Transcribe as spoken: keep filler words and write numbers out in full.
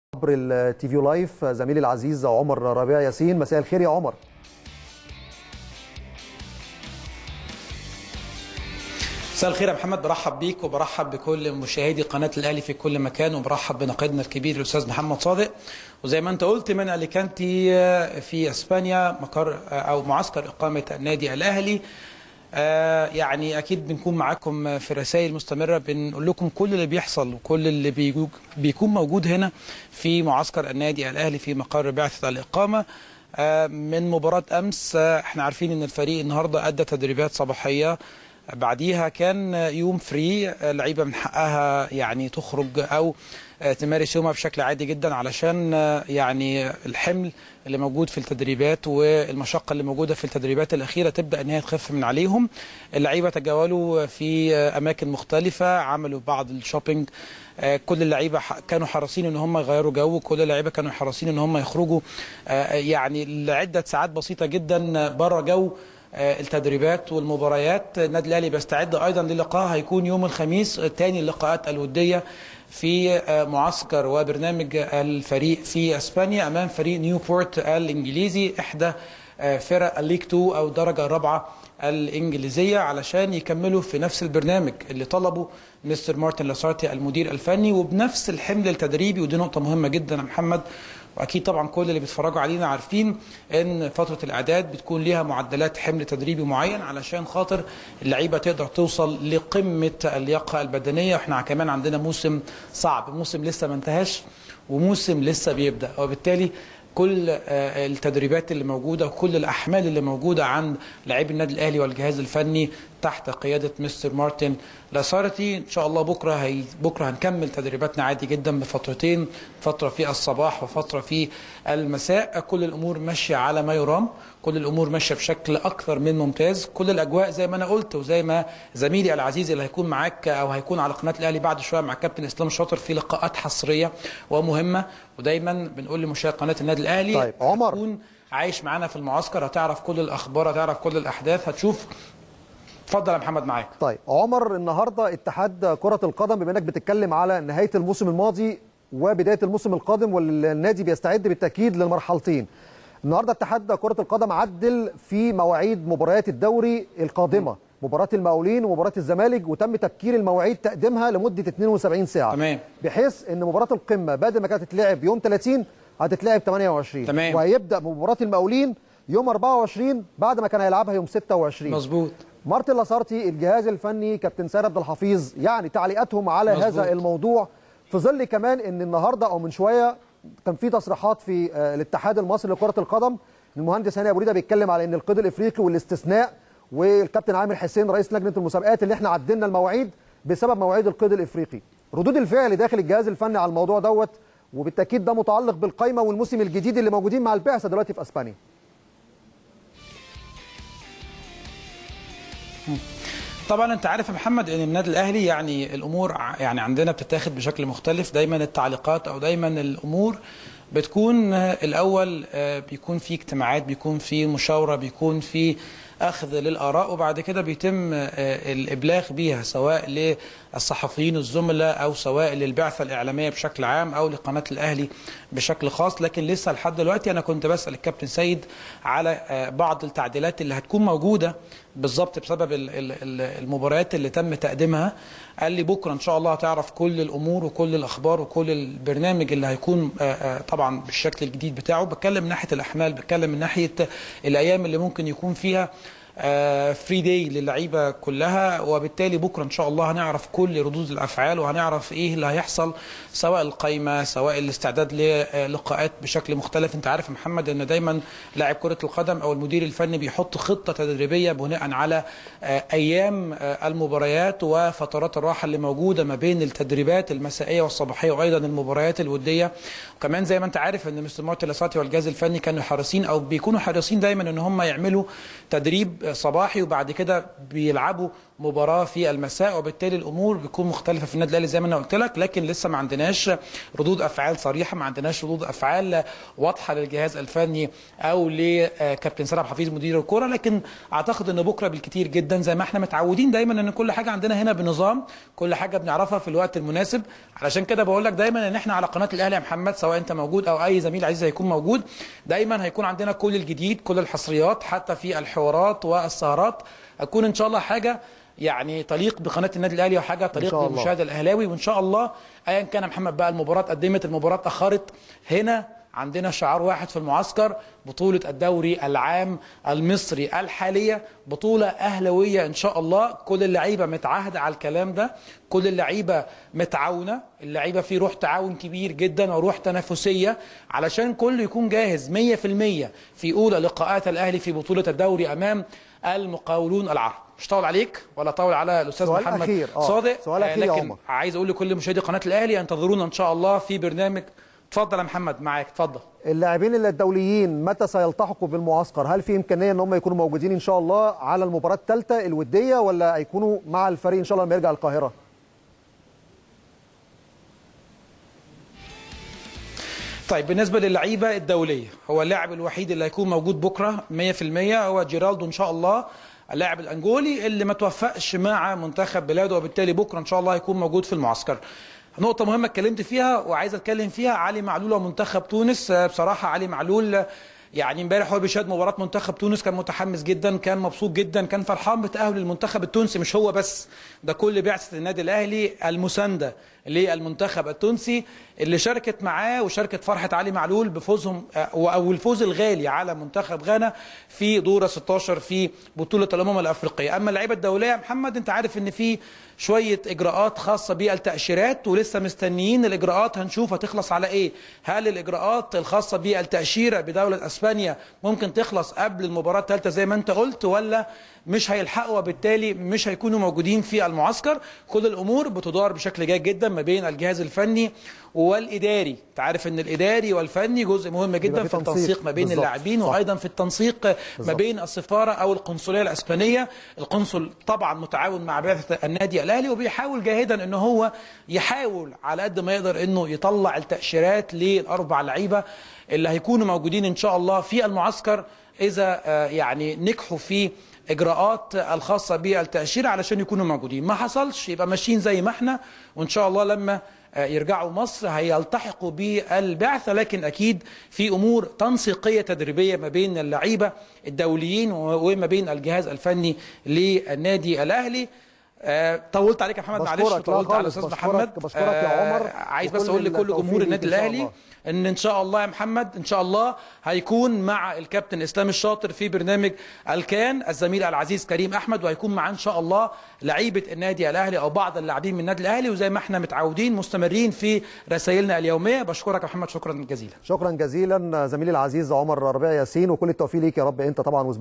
عبر التي في لايف زميلي العزيز عمر ربيع ياسين. مساء الخير يا عمر. مساء الخير يا محمد، برحب بيك وبرحب بكل مشاهدي قناه الاهلي في كل مكان، وبرحب بناقدنا الكبير الاستاذ محمد صادق. وزي ما انت قلت من اليكانتي في اسبانيا مقر او معسكر اقامه النادي الاهلي. آه يعني اكيد بنكون معاكم في رسائل مستمره بنقول لكم كل اللي بيحصل وكل اللي بيكون موجود هنا في معسكر النادي الاهلي في مقر بعثه الاقامه. آه من مباراه امس، آه احنا عارفين ان الفريق النهارده ادى تدريبات صباحيه، بعديها كان يوم فري، اللعيبه من حقها يعني تخرج او تمارس يومها بشكل عادي جدا، علشان يعني الحمل اللي موجود في التدريبات والمشقه اللي موجوده في التدريبات الاخيره تبدا ان هي تخف من عليهم. اللعيبه تجولوا في اماكن مختلفه، عملوا بعض الشوبينج. كل اللعيبه كانوا حريصين ان هم يغيروا جو، كل اللعيبه كانوا حريصين ان هم يخرجوا يعني لعده ساعات بسيطه جدا بره جو التدريبات والمباريات. النادي الاهلي بيستعد ايضا للقاء هيكون يوم الخميس، ثاني اللقاءات الوديه في معسكر وبرنامج الفريق في اسبانيا امام فريق نيوبورت الانجليزي، احدى فرق الليج اتنين او الدرجه الرابعه الانجليزيه، علشان يكملوا في نفس البرنامج اللي طلبه مستر مارتن لاسارتي المدير الفني وبنفس الحمل التدريبي. ودي نقطه مهمه جدا يا محمد، واكيد طبعا كل اللي بيتفرجوا علينا عارفين ان فتره الاعداد بتكون ليها معدلات حمل تدريبي معين علشان خاطر اللعيبه تقدر توصل لقمه اللياقه البدنيه. احنا كمان عندنا موسم صعب، موسم لسه ما انتهاش وموسم لسه بيبدا، وبالتالي كل التدريبات اللي موجوده وكل الاحمال اللي موجوده عند لاعبي النادي الاهلي والجهاز الفني تحت قياده مستر مارتن لاسارتي. ان شاء الله بكره هي بكره هنكمل تدريباتنا عادي جدا بفترتين، فتره في الصباح وفتره في المساء. كل الامور ماشيه على ما يرام، كل الامور ماشيه بشكل اكثر من ممتاز. كل الاجواء زي ما انا قلت وزي ما زميلي العزيز اللي هيكون معاك او هيكون على قناه الاهلي بعد شويه مع كابتن اسلام شاطر في لقاءات حصريه ومهمه، ودايما بنقول لمشاهد قناه النادي الاهلي طيب عمر، هتكون عايش معانا في المعسكر، هتعرف كل الاخبار، هتعرف كل الاحداث، هتشوف. اتفضل يا محمد معاك. طيب عمر، النهارده اتحاد كرة القدم بما انك بتتكلم على نهاية الموسم الماضي وبداية الموسم القادم والنادي بيستعد بالتأكيد للمرحلتين، النهارده اتحاد كرة القدم عدل في مواعيد مباريات الدوري القادمة، مباراة المقاولين ومباراة الزمالك، وتم تبكير المواعيد تقديمها لمدة اتنين وسبعين ساعة. تمام. بحيث ان مباراة القمة بدل ما كانت تتلعب يوم تلاتين هتتلعب تمانية وعشرين. تمام. وهيبدأ مباراة المقاولين يوم اربعة وعشرين بعد ما كان هيلعبها يوم ستة وعشرين. مظبوط. مارتن لاسارتي الجهاز الفني كابتن سيد عبد الحفيظ يعني تعليقاتهم على مزبوط. هذا الموضوع في ظل كمان ان النهارده او من شويه كان في تصريحات في الاتحاد المصري لكره القدم، المهندس هاني ابو ريده بيتكلم على ان القيد الافريقي والاستثناء، والكابتن عامر حسين رئيس لجنه المسابقات اللي احنا عدلنا المواعيد بسبب مواعيد القيد الافريقي. ردود الفعل داخل الجهاز الفني على الموضوع دوت، وبالتاكيد ده متعلق بالقائمه والموسم الجديد اللي موجودين مع البعثه دلوقتي في اسبانيا. طبعا انت عارف يا محمد ان النادي الاهلي يعني الامور يعني عندنا بتتاخد بشكل مختلف، دايما التعليقات او دايما الامور بتكون الاول بيكون في اجتماعات، بيكون في مشاوره، بيكون في اخذ للاراء، وبعد كده بيتم الابلاغ بيها سواء للصحفيين الزملاء او سواء للبعثه الاعلاميه بشكل عام او لقناه الاهلي بشكل خاص. لكن لسه لحد دلوقتي انا كنت بسال الكابتن سيد على بعض التعديلات اللي هتكون موجوده بالظبط بسبب المباريات اللي تم تقديمها. قال لي بكره ان شاء الله هتعرف كل الامور وكل الاخبار وكل البرنامج اللي هيكون طبعا بالشكل الجديد بتاعه. بتكلم من ناحيه الاحمال، بتكلم من ناحيه الايام اللي ممكن يكون فيها فري داي للعيبه كلها، وبالتالي بكره ان شاء الله هنعرف كل ردود الافعال وهنعرف ايه اللي هيحصل، سواء القايمه سواء الاستعداد للقاءات بشكل مختلف. انت عارف يا محمد ان دايما لاعب كره القدم او المدير الفني بيحط خطه تدريبيه بناء على ايام المباريات وفترات الراحه اللي موجوده ما بين التدريبات المسائيه والصباحيه وايضا المباريات الوديه. وكمان زي ما انت عارف ان مستر مارتن لاسارتي والجهاز الفني كانوا حريصين او بيكونوا حريصين دايما ان هم يعملوا تدريب صباحي وبعد كده بيلعبوا مباراه في المساء، وبالتالي الامور بتكون مختلفه في النادي الاهلي زي ما انا قلت لك، لكن لسه ما عندناش ردود افعال صريحه، ما عندناش ردود افعال واضحه للجهاز الفني او لكابتن سيد عبد الحفيظ مدير الكره. لكن اعتقد ان بكره بالكتير جدا زي ما احنا متعودين دايما ان كل حاجه عندنا هنا بنظام، كل حاجه بنعرفها في الوقت المناسب. علشان كده بقول لك دايما ان احنا على قناه الاهلي يا محمد، سواء انت موجود او اي زميل عزيز هيكون موجود، دايما هيكون عندنا كل الجديد، كل الحصريات، حتى في الحوارات والسهرات هتكون ان شاء الله حاجه يعني تليق بقناه النادي الاهلي وحاجه تليق بالمشاهد الاهلاوي. وان شاء الله ايا كان يا محمد بقى المباراه قدمت، المباراه اخرت، هنا عندنا شعار واحد في المعسكر: بطولة الدوري العام المصري الحالية بطولة أهلوية إن شاء الله. كل اللعيبة متعاهدة على الكلام ده، كل اللعيبة متعاونة، اللعيبة في روح تعاون كبير جدا وروح تنافسية علشان كله يكون جاهز مية في المية في أولى لقاءات الأهلي في بطولة الدوري أمام المقاولون العرب. مش طول عليك ولا طول على الأستاذ محمد أخير. صادق، سؤال أخير لكن يا عمر. عايز أقول لكل مشاهدي قناة الأهلي انتظرونا إن شاء الله في برنامج. اتفضل يا محمد معاك، اتفضل. اللاعبين الدوليين متى سيلتحقوا بالمعسكر؟ هل في امكانيه ان هم يكونوا موجودين ان شاء الله على المباراه الثالثه الوديه، ولا هيكونوا مع الفريق ان شاء الله لما يرجع القاهره؟ طيب بالنسبه للعيبه الدوليه، هو اللاعب الوحيد اللي هيكون موجود بكره مية في المية هو جيرالدو ان شاء الله، اللاعب الانجولي اللي ما توفقش مع منتخب بلاده، وبالتالي بكره ان شاء الله هيكون موجود في المعسكر. نقطة مهمة اتكلمت فيها وعايز اتكلم فيها: علي معلول ومنتخب تونس. بصراحة علي معلول يعني امبارح هو بيشاهد مباراة منتخب تونس كان متحمس جدا، كان مبسوط جدا، كان فرحان بتأهل المنتخب التونسي. مش هو بس، ده كل بعثة النادي الأهلي المساندة للمنتخب التونسي اللي شاركت معاه وشاركت فرحة علي معلول بفوزهم او الفوز الغالي على منتخب غانا في دور ستاشر في بطولة الأمم الأفريقية. أما اللعيبة الدولية محمد، أنت عارف إن في شوية إجراءات خاصة بالتأشيرات ولسه مستنيين الإجراءات، هنشوف هتخلص على إيه. هل الإجراءات الخاصة بالتأشيرة بدولة أسبانيا ممكن تخلص قبل المباراة الثالثة زي ما أنت قلت، ولا مش هيلحقوا وبالتالي مش هيكونوا موجودين في المعسكر؟ كل الأمور بتدار بشكل جيد جدا ما بين الجهاز الفني والإداري. تعرف ان الإداري والفني جزء مهم جدا في, في التنسيق ما بين اللاعبين، وايضا في التنسيق بالزبط. ما بين السفارة او القنصلية الاسبانية. القنصل طبعا متعاون مع بعثة النادي الاهلي وبيحاول جاهدا ان هو يحاول على قد ما يقدر انه يطلع التأشيرات للاربع لعيبة اللي هيكونوا موجودين ان شاء الله في المعسكر اذا يعني نجحوا في اجراءات الخاصة بالتأشيرة علشان يكونوا موجودين. ما حصلش يبقى ماشيين زي ما احنا، وان شاء الله لما يرجعوا مصر هيلتحقوا بالبعثة. لكن أكيد في أمور تنسيقية تدريبية ما بين اللعيبة الدوليين وما بين الجهاز الفني للنادي الأهلي. أه طولت عليك يا محمد، معلش طولت على الأستاذ محمد. بشكرك يا عمر. أه عايز بس أقول لكل جمهور النادي الأهلي ان ان شاء الله يا محمد ان شاء الله هيكون مع الكابتن اسلام الشاطر في برنامج الكان الزميل العزيز كريم احمد، وهيكون معاه ان شاء الله لعيبه النادي الاهلي او بعض اللاعبين من النادي الاهلي، وزي ما احنا متعودين مستمرين في رسائلنا اليوميه. بشكرك يا محمد، شكرا جزيلا. شكرا جزيلا زميلي العزيز عمر ربيع ياسين، وكل التوفيق ليك يا رب انت طبعا